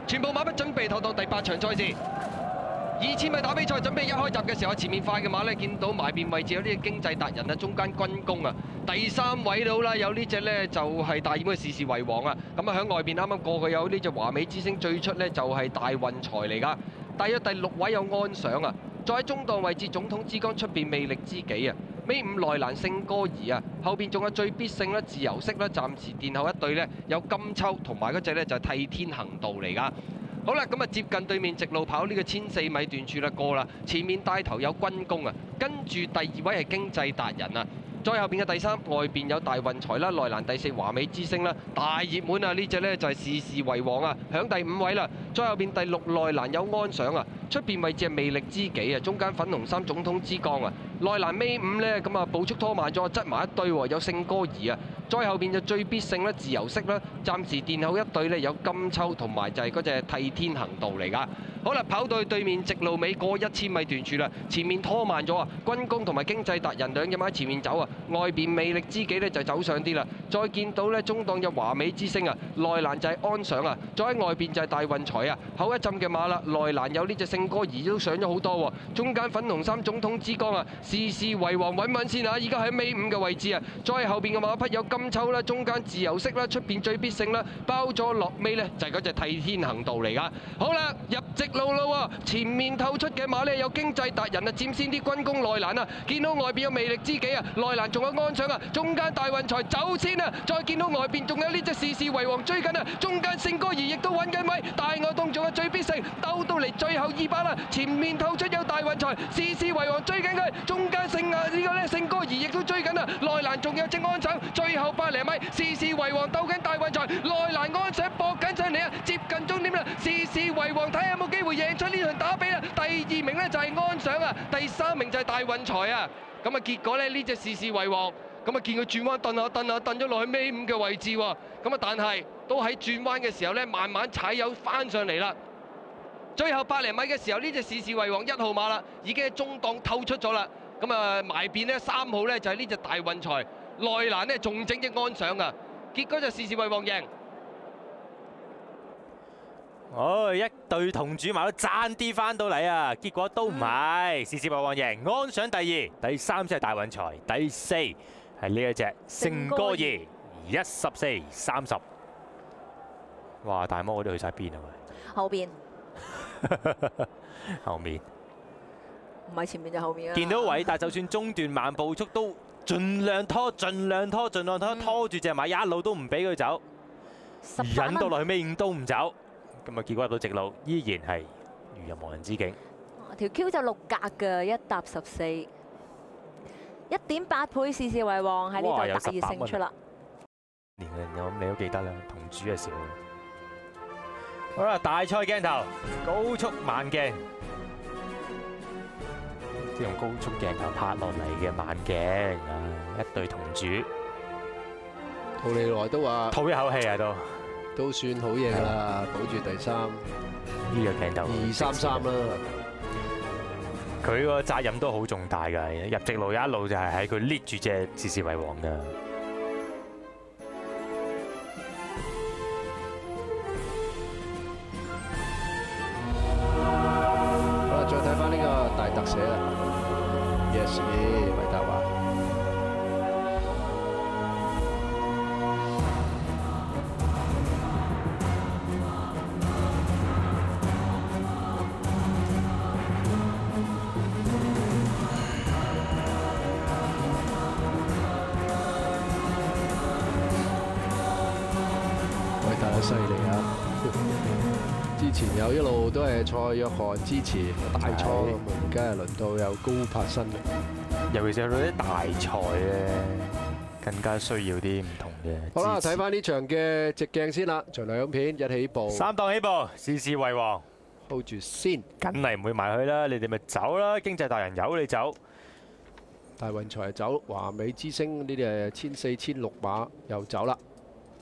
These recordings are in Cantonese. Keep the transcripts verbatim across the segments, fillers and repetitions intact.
全部馬匹準備投到第八場賽事。二千米打比賽準備一開閘嘅時候，前面快嘅馬咧見到埋邊位置有呢個經濟達人啊，中間軍工啊，第三位到啦，有呢隻呢就係大熱門嘅時時為王啊。咁啊喺外邊啱啱過去有呢隻華美之星，最出呢就係大運財嚟㗎。大約第六位有安想啊，再喺中檔位置總統之光出邊魅力知己啊。尾五內蘭聖歌兒啊，後邊仲有最必勝啦、自由式啦，暫時殿後一對呢，有金秋同埋嗰隻呢就係替天行道嚟㗎。好啦，咁啊接近對面直路跑呢個千四米段處啦過啦，前面帶頭有軍工啊，跟住第二位係經濟達人啊，再後邊嘅第三外邊有大運財啦，內欄第四華美之星啦，大熱門啊呢隻呢就係時時為王啊，響第五位啦，再後邊第六內欄有安想啊，出邊位置係魅力知己啊，中間粉紅衫總統之光啊，內欄尾五呢，咁啊步速拖慢咗，擠埋一堆喎，有聖歌兒啊。再後邊就最必勝啦，自由式啦，暫時殿後一隊呢，有金秋同埋就係嗰隻替天行道嚟㗎。好啦，跑到去對面直路尾過一千米段處啦，前面拖慢咗啊，軍工同埋經濟達人兩隻馬喺前面走啊，外邊魅力知己呢就走上啲啦。再見到呢中檔有華美之星啊，內欄就係安想啊，再喺外邊就係大運財啊，後一陣嘅馬啦，內欄有呢隻聖歌兒都上咗好多喎，中間粉紅衫總統之光啊，時時為王穩穩先啊，而家喺尾五嘅位置啊，再後邊嘅馬匹有金金秋啦，中間自由式啦，出邊最必勝啦，包咗落尾呢，就係嗰隻替天行道嚟噶。好啦，入直路啦，前面透出嘅馬呢，有經濟達人啊，佔先啲軍工內欄啊，見到外邊有魅力知己啊，內欄仲有安想啊，中間大運財走先啊，再見到外邊仲有呢隻時時為王追緊啊，中間聖歌兒亦都揾緊位，大外檔仲有最必勝，兜到嚟最後二把啦，前面透出有大運財，時時為王追緊佢，中間聖啊呢個呢聖歌兒亦都追緊啊，內欄仲有隻安想，最後百零米，時時為王鬥緊大運財，內欄安想搏緊上嚟啊，接近終點啦，時時為王睇下有冇機會贏出呢場打比啦。第二名呢就係安想啊，第三名就係大運財啊。咁啊結果呢呢隻時時為王，咁啊見佢轉彎蹬下蹬下蹬咗落去尾五嘅位置喎。咁啊但係都喺轉彎嘅時候呢，慢慢踩油翻上嚟啦。最後百零米嘅時候，呢隻時時為王一號馬啦，已經喺中檔透出咗啦。咁啊埋邊呢三號呢就係呢隻大運財。內欄呢仲整隻安想啊，結果就時時為王贏。 哦，一對同主馬都爭啲翻到嚟啊，結果都唔係，時時為王贏。安想第二，第三隻係大運財，第四係呢一隻聖歌兒，一十四三十。哇！大魔嗰啲去晒邊啊？ 後邊， 後面唔係前面就後面啊！ 見到偉達，就算中段慢步速都盡量拖，盡量拖，盡量拖，拖住隻馬一路都唔俾佢走，引到落去尾五都唔走。咁啊，結果入到直路，依然係如入無人之境。 條 Q 就六格嘅，一搭十四，一點八倍時時為王喺呢度大熱勝出啦。 年嘅我諗你都記得啦，同主嘅時候。好啦，大賽鏡頭，高速慢鏡，即係用高速鏡頭拍落嚟嘅慢鏡啊！一對同主， 陶利來都話吐一口氣啊都。 都算好嘢㗎啦，保住第三。 呢個鏡頭二三三啦。 佢個責任都好重大㗎，入直路一路就係喺佢捏住隻時時為王㗎。 好啦，再睇翻呢個大特寫啦。Yes， 維達華。犀利啊！之前有一路都係蔡約翰支持大賽，而家係輪到有高柏新嘅。 尤其是去到啲大賽咧，更加需要啲唔同嘅。 好啦，睇翻呢場嘅直鏡先啦，場兩片一起步， 三檔起步，時時為王 ，hold 住先， 梗係唔會埋去啦，你哋咪走啦，經濟達人由你走。 大運財走，華美之星呢啲係千四千六馬又走啦。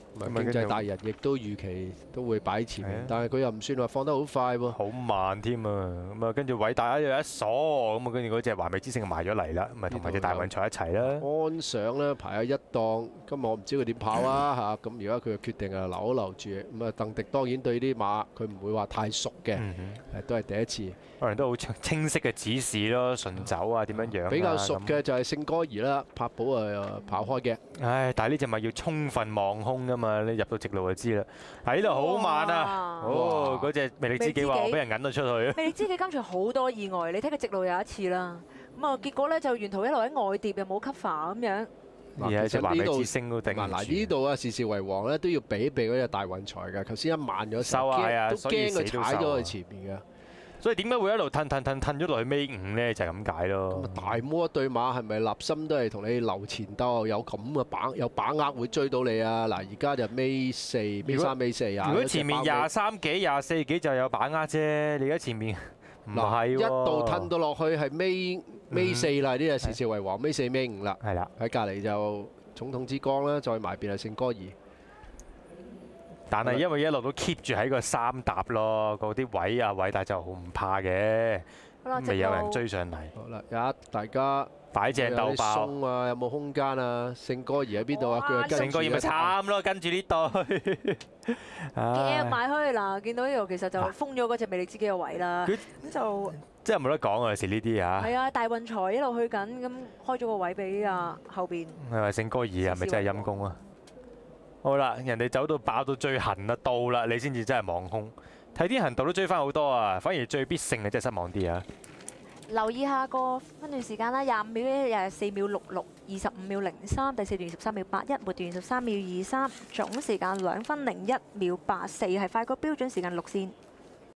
咁啊經濟達人亦都預期都會擺前面，但係佢又唔算話放得好快喎。 好慢添啊！咁啊，跟住偉大又一鎖，咁啊，跟住嗰隻華美之星埋咗嚟啦，咁啊同埋隻大運財一齊啦。 安上咧排喺一檔，今日我唔知佢點跑啊嚇，咁而家佢決定啊留一留住，咁啊鄧迪當然對啲馬佢唔會話太熟嘅，誒都係第一次， 可能都好清晰嘅指示咯，順走啊點樣樣。 比較熟嘅就係聖哥兒啦，柏寶啊跑開嘅。 唉，但係呢隻咪要充分望空㗎嘛，你入到直路就知啦。喺呢度好慢啊！哦，嗰隻魅力知己話我俾人揞咗出去。 魅力知己今場好多意外，你睇佢直路有一次啦，咁啊結果咧就沿途一路喺外碟又冇 cover 咁樣。 而係隻華美之星都頂唔住。 嗱呢度啊，時時為王咧都要避一避嗰隻大運財㗎。頭先一慢咗手，都驚佢踩咗去前面㗎。 所以點解會一路褪褪褪褪咗落去尾五咧？就係咁解咯。 大摩一對馬係咪立心都係同你留前鬥，有咁嘅把有把握會追到你啊？嗱，而家就尾四、尾三、尾四啊。 如果前面廿三幾、廿四幾就有把握啫，你而家前面唔係一度褪到落去係尾尾四啦，呢隻時時為王，尾四尾五啦。 係啦， 喺隔離就總統之光啦，再埋邊係聖哥兒。 但係因為一路都 keep 住喺個三搭咯，嗰啲位啊偉大就好唔怕嘅，未有人追上嚟。 好啦，有大家擺正鬥爆啊，有冇空間啊？聖哥兒喺邊度啊？佢跟聖哥兒咪慘咯，跟住呢隊夾埋去嗱，見到呢度其實就封咗嗰隻魅力知己嘅位啦。咁就真係冇得講啊！有時呢啲啊， 係啊，大運財一路去緊，咁開咗個位俾啊後邊。 係咪聖哥兒係咪真係陰公啊？好啦，人哋走到爆到最痕啊，到啦，你先至真係望空。睇啲行道都追翻好多啊，反而最必勝嘅真係失望啲啊！ 留意下個分段時間啦，廿五秒咧，廿四秒六六，二十五秒零三，第四段十三秒八一，末段十三秒二三，總時間兩分零一秒八四，係快過標準時間六線。